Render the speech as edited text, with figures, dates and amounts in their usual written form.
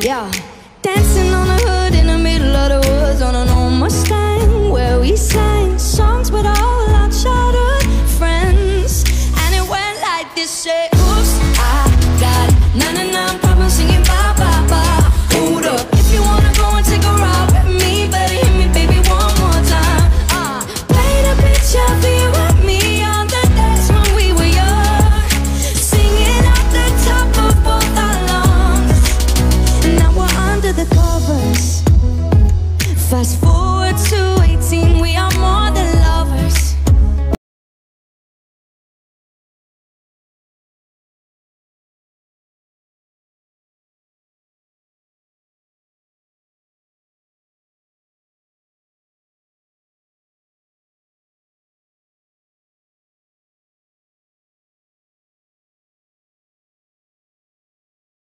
Yeah, dancing on the hood in the middle of the woods on an old Mustang where we sang.